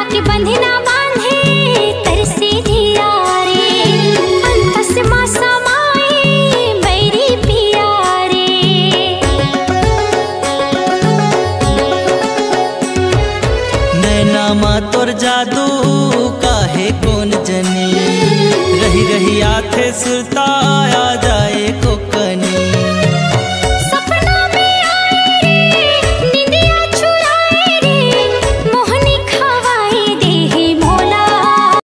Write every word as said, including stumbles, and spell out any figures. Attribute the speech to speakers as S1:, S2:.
S1: के बंधना बांधे तरसे जिया रे, अंतस माँ समाए बैरी पिया रे।
S2: नैना माँ तोर जादू काहे कौन जनी, रही रही आथे सुरता याद